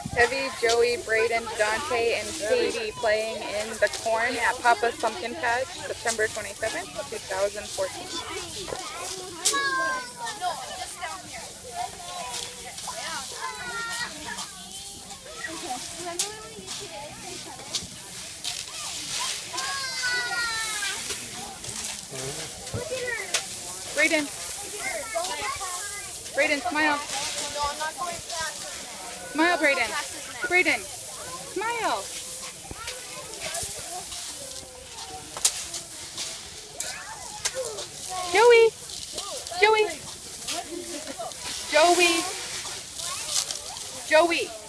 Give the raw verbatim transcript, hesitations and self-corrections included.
Evie, Joey, Braden, Dante, and Katie playing in the corn at Papa's Pumpkin Patch, September twenty-seventh, two thousand fourteen. Braden, Braden, smile. Smile, Braden. Braden, smile. Joey, Joey, Joey, Joey.